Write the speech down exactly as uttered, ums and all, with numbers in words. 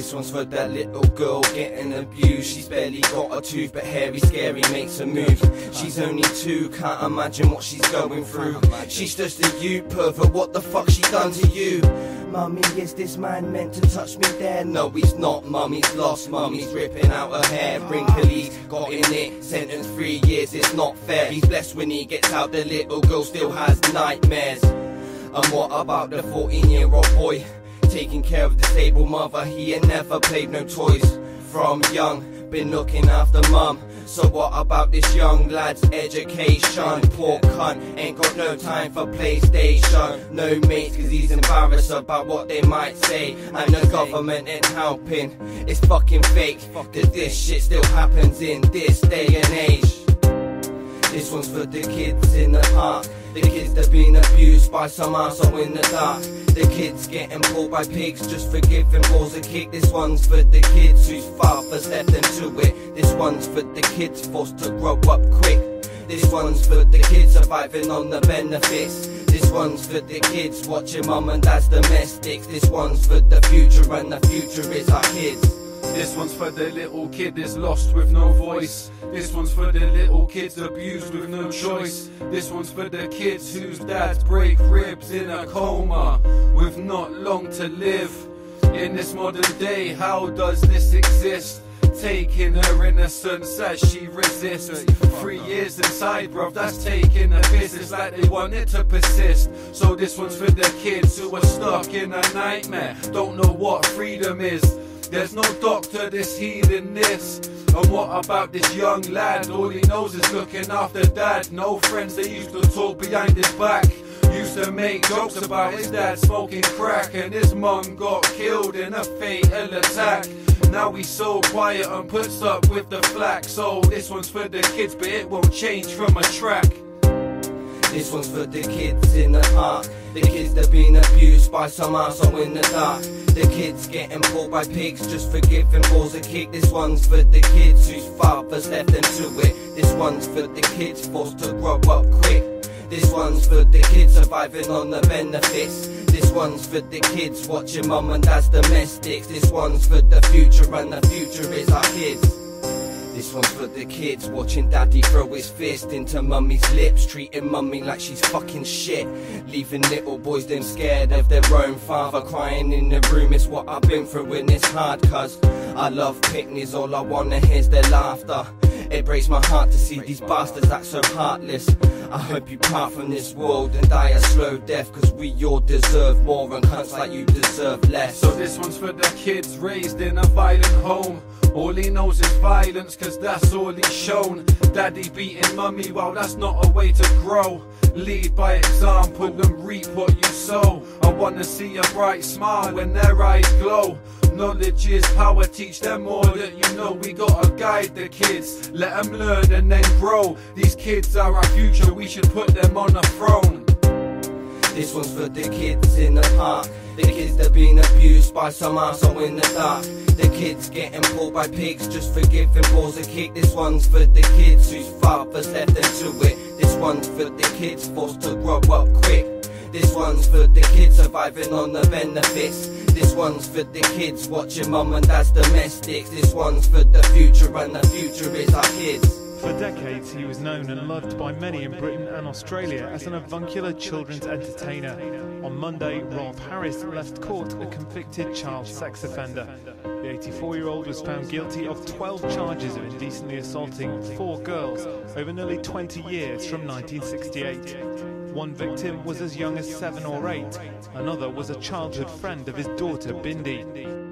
This one's for that little girl getting abused. She's barely got a tooth, but hairy scary makes her move. She's only two, can't imagine what she's going through. She's just a youth pervert, what the fuck she done to you? Mummy, is this man meant to touch me there? No, he's not. Mummy's lost, mummy's ripping out her hair. Ring police, got in it, sentenced three years, it's not fair. He's blessed when he gets out, the little girl still has nightmares. And what about the fourteen year old boy? Taking care of the disabled mother, he ain't never played no toys. From young, been looking after mum. So what about this young lad's education? Poor cunt, ain't got no time for PlayStation. No mates cause he's embarrassed about what they might say. And the government ain't helping, it's fucking fake. Cause this shit still happens in this day and age. This one's for the kids in the park, the kids that been abused by some arsehole in the dark. The kids getting pulled by pigs just for giving balls a kick. This one's for the kids whose fathers left them to it. This one's for the kids forced to grow up quick. This one's for the kids surviving on the benefits. This one's for the kids watching mum and dad's domestics. This one's for the future, and the future is our kids. This one's for the little kid that's lost with no voice. This one's for the little kids abused with no choice. This one's for the kids whose dads break ribs in a coma with not long to live. In this modern day, how does this exist? Taking her innocence as she resists. Three years inside, bruv, that's taking a piss. It's like they want it to persist. So this one's for the kids who are stuck in a nightmare, don't know what freedom is. There's no doctor that's healing this. And what about this young lad? All he knows is looking after dad. No friends, they used to talk behind his back. Used to make jokes about his dad smoking crack, and his mum got killed in a fatal attack. Now he's so quiet and puts up with the flack. So this one's for the kids, but it won't change from a track. This one's for the kids in the park, the kids that been abused by some arsehole in the dark. The kids getting pulled by pigs just for giving balls a kick. This one's for the kids whose fathers left them to it. This one's for the kids forced to grow up quick. This one's for the kids surviving on the benefits. This one's for the kids watching mum and dad's domestics. This one's for the future, and the future is our kids. This one's for the kids watching daddy throw his fist into mummy's lips, treating mummy like she's fucking shit, leaving little boys them scared of their own father, crying in the room. It's what I've been through and it's hard, cause I love picnics, all I wanna hear's their laughter. It breaks my heart to see these bastards act so heartless. I hope you part from this world and die a slow death, cause we all deserve more, and cunts like you deserve less. So this one's for the kids raised in a violent home. All he knows is violence, cause that's all he's shown. Daddy beating mummy, well that's not a way to grow. Lead by example and reap what you sow. I wanna see a bright smile when their eyes glow. Knowledge is power, teach them all that you know. We gotta guide the kids, let them learn and then grow. These kids are our future, we should put them on a throne. This one's for the kids in the park, the kids that been abused by some arsehole in the dark. The kids getting pulled by pigs just for giving balls a kick. This one's for the kids whose fathers left them to it. This one's for the kids forced to grow up quick. This one's for the kids surviving on the benefits. This one's for the kids watching mum and dad's domestics. This one's for the future, and the future is our kids. For decades, he was known and loved by many in Britain and Australia as an avuncular children's entertainer. On Monday, Rolf Harris left court a convicted child sex offender. The eighty-four-year-old was found guilty of twelve charges of indecently assaulting four girls over nearly twenty years from nineteen sixty-eight. One victim was as young as seven or eight. Another was a childhood friend of his daughter, Bindi.